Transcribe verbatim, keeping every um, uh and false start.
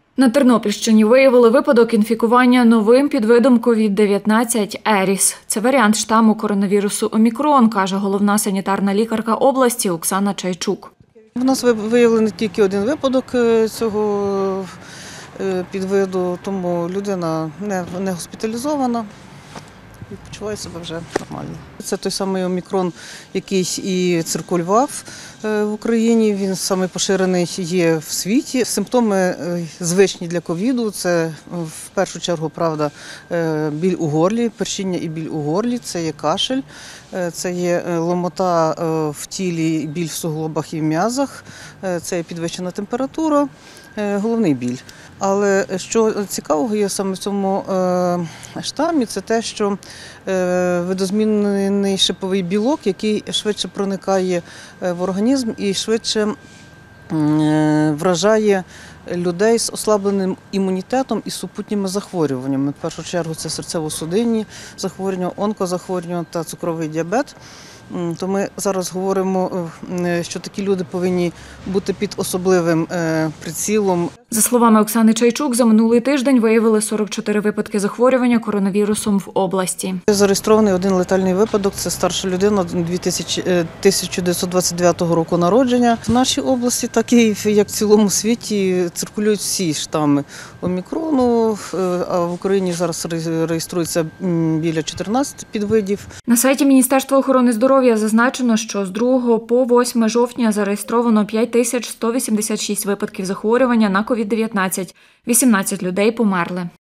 На Тернопільщині виявили випадок інфікування новим підвидом ковід дев'ятнадцять «Еріс». Це варіант штаму коронавірусу «Омікрон», каже головна санітарна лікарка області Оксана Чайчук. У нас виявлений тільки один випадок цього підвиду, тому людина не госпіталізована і почуває себе вже нормально. Це той самий омікрон, який і циркулював в Україні, він самий поширений є в світі. Симптоми звичні для ковіду – це в першу чергу, правда, біль у горлі, першіння і біль у горлі, це є кашель, це є ломота в тілі, біль в суглобах і в м'язах, це є підвищена температура, головний біль. Але що цікавого є саме в цьому штамі, це те, що видозмінений шиповий білок, який швидше проникає в організм і швидше вражає людей з ослабленим імунітетом і супутніми захворюваннями. В першу чергу це серцево-судинні захворювання, онкозахворювання та цукровий діабет. То ми зараз говоримо, що такі люди повинні бути під особливим прицілом. За словами Оксани Чайчук, за минулий тиждень виявили сорок чотири випадки захворювання коронавірусом в області. Зареєстрований один летальний випадок – це старша людина тисяча дев'ятсот двадцять дев'ятого року народження. В нашій області, так і як в цілому світі, циркулюють всі штами омікрону, а в Україні зараз реєструється біля чотирнадцяти підвидів. На сайті Міністерства охорони здоров'я зазначено, що з другого по восьме жовтня зареєстровано п'ять тисяч сто вісімдесят шість випадків захворювання на ковід дев'ятнадцять. вісімнадцять людей померли.